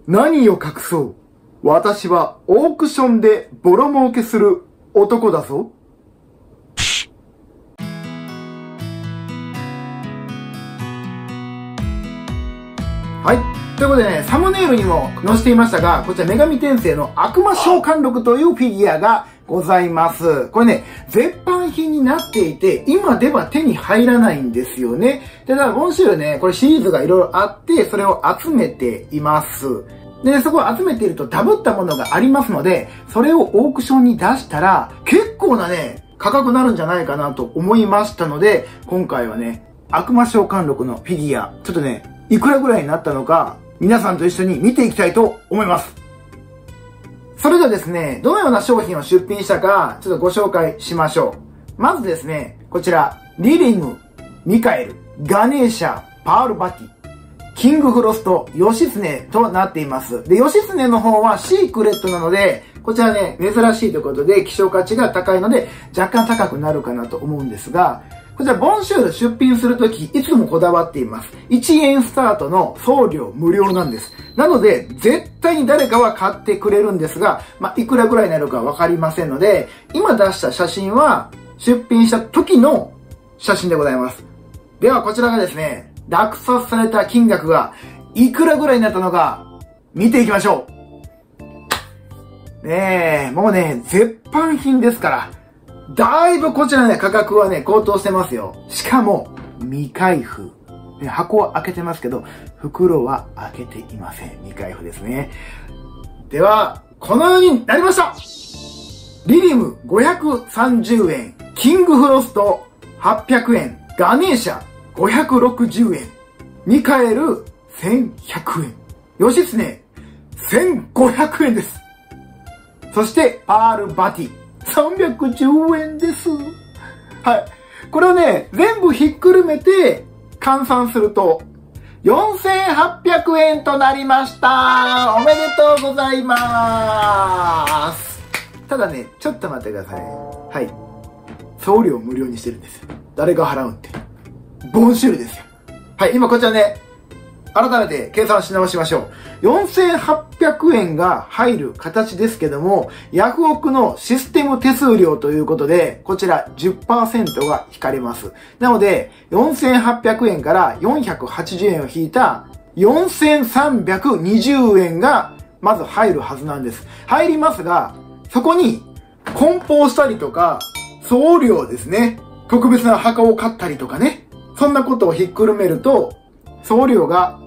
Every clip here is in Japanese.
何を隠そう。私はオークションでボロ儲けする男だぞ。はい。ということでね、サムネイルにも載せていましたが、こちら女神転生の悪魔召喚録というフィギュアがございます。これね、絶版品になっていて、今では手に入らないんですよね。で、だから今週ね、これシリーズがいろいろあって、それを集めています。で、そこを集めているとダブったものがありますので、それをオークションに出したら、結構なね、価格になるんじゃないかなと思いましたので、今回はね、悪魔召喚録のフィギュア、ちょっとね、いくらぐらいになったのか、皆さんと一緒に見ていきたいと思います。それではですね、どのような商品を出品したか、ちょっとご紹介しましょう。まずですね、こちら、リリム、ミカエル、ガネーシャ、パールバティ、キングフロスト、ヨシスネとなっています。で、ヨシスネの方はシークレットなので、こちらね、珍しいということで、希少価値が高いので、若干高くなるかなと思うんですが、こちら、ボンシュール出品するとき、いつもこだわっています。1円スタートの送料無料なんです。なので、絶対に誰かは買ってくれるんですが、いくらぐらいになるかわかりませんので、今出した写真は、出品した時の写真でございます。では、こちらがですね、落札された金額が、いくらぐらいになったのか、見ていきましょう。ねえ、もうね、絶版品ですから、だいぶこちらね、価格はね、高騰してますよ。しかも、未開封。箱は開けてますけど、袋は開けていません。未開封ですね。では、このようになりました。リリム530円、キングフロスト800円、ガネーシャ560円、ミカエル1100円、ヨシスネ1500円です。そして、パールバティ。310円です。はい。これをね、全部ひっくるめて換算すると、4800円となりました。おめでとうございます。ただね、ちょっと待ってください。はい。送料無料にしてるんですよ。誰が払うんって。ボンシュールですよ。はい、今こちらね、改めて計算し直しましょう。4800円が入る形ですけども、ヤフオクのシステム手数料ということで、こちら 10% が引かれます。なので、4800円から480円を引いた4320円がまず入るはずなんです。入りますが、そこに梱包したりとか、送料ですね。特別な墓を買ったりとかね。そんなことをひっくるめると、送料が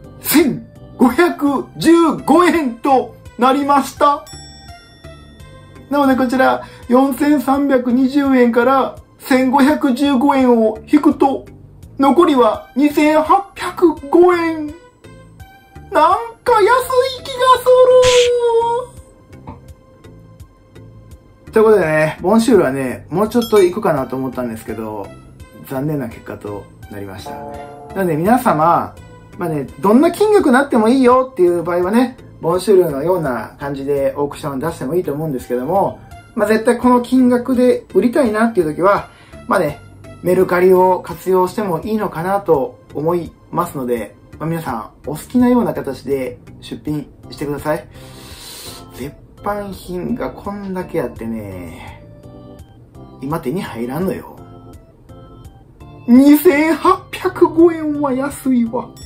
1515円となりました。なのでこちら4320円から1515円を引くと、残りは2805円。なんか安い気がする。ということでね、ボンシュールはね、もうちょっと行くかなと思ったんですけど、残念な結果となりました。なので皆様、どんな金額になってもいいよっていう場合はね、ボンシュールのような感じでオークション出してもいいと思うんですけども、絶対この金額で売りたいなっていう時は、メルカリを活用してもいいのかなと思いますので、皆さんお好きなような形で出品してください。絶版品がこんだけあってね、今手に入らんのよ。2805円は安いわ。